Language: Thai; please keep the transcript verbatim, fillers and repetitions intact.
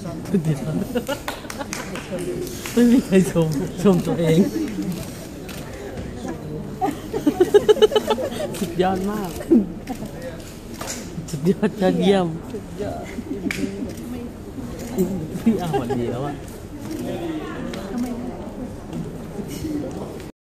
ไม่มีใครชมชมตัวเองสุดยอดมากสุดยอดยอดเยี่ยมพี่อ่านวันดีแล้วอะ